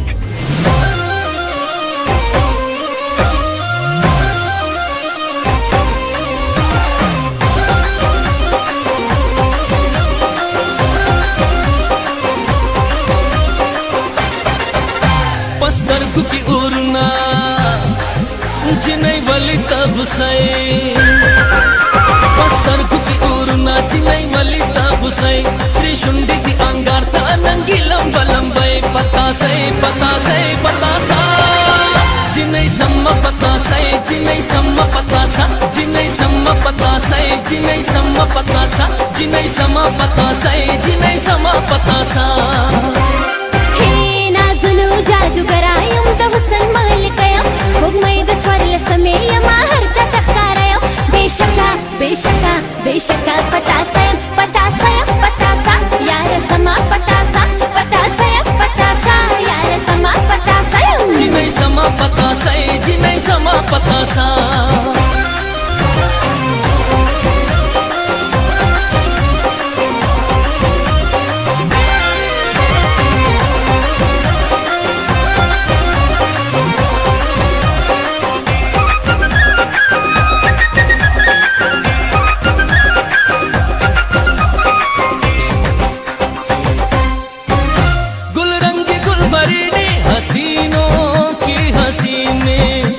पस्तरku की urna जिनै वली तब सै पस्तरku की urna जिनै वली तब सै श्री शुंडी की अंगार सा नंगी लंबा लंबे पता सा जिनै सम्मा पता सा जिनै सम्मा पता सा जिनै सम्मा पता सा जिनै सम्मा पता सा जिनै सम्मा पता सा जिनै सम्मा पता सा जादूगरायम द हुसन मालिकयम स्पोगमै द स्वरल समेयम हरचा तख्तारयम बेशका बेशका बेशका पतासयम पतासयम पतासा यार समा पतासा पतासयम पतासा यार समा पतासयम जिनै समा पतासा जिनै समा पतासा हसीनों की हसीने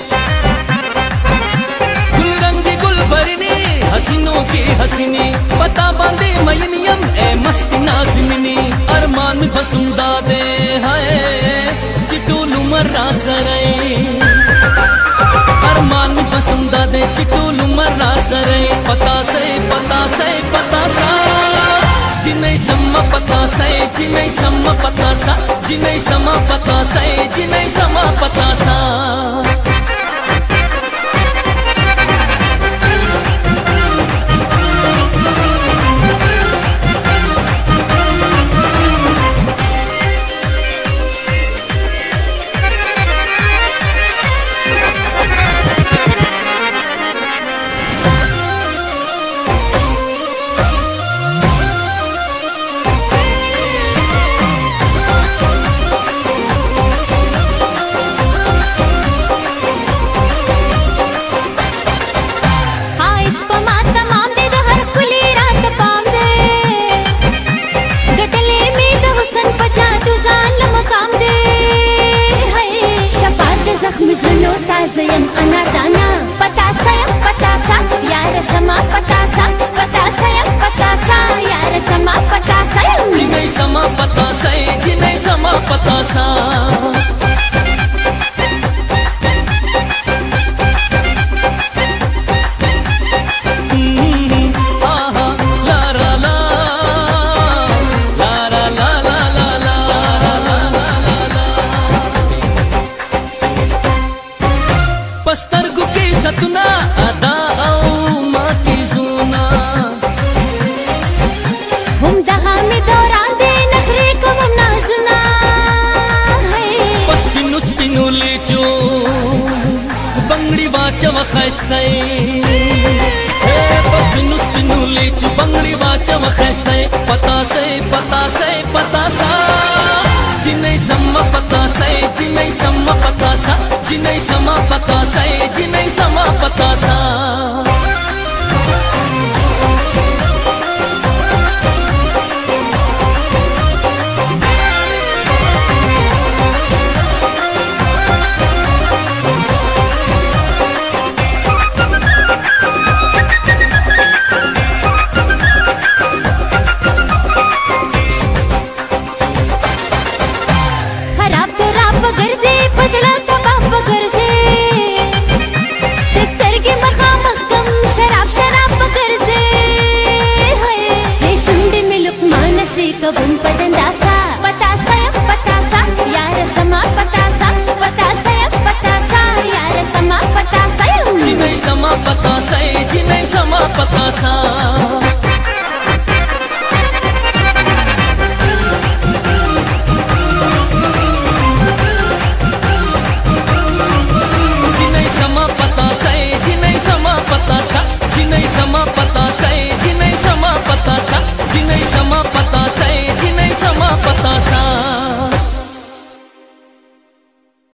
गुलरंगी गुलबरनी हसीनों की हसीनी पता बांधे मयनियम ए मस्ती नाज़िमनी अरमान में बसुंदा दे है चिटूल मर्रा सरई अरमान में बसुंदा दे चिटूल मर्रा सरई पता सा जिनै सम्मा पता सा जिनै सम्मा पता सा जिनै सम्मा पता सा जिनै सम्मा पता सा ताज़यम अनादाना पतासयम पतासा यार समा पतासा पतासयम पतासा यार समा पतासयम जिनै समा पतासा जिनै समा पतासा पस्तरku की सतना अदा माँ की जुना हम दहा में दौरान दे नखरे को हम नाजुना पस पिनु लीचो बंगड़ी बाचा वखस्ताई पस पिनु लीचो बंगड़ी बाचा वखस्ताई पता सा जिनै सम्मा पता सा जिनै सम्मा पता सा जिनै सम्मा पता सा जिनै सम्मा पता सा खराब तो राप गर्जे फसड़ा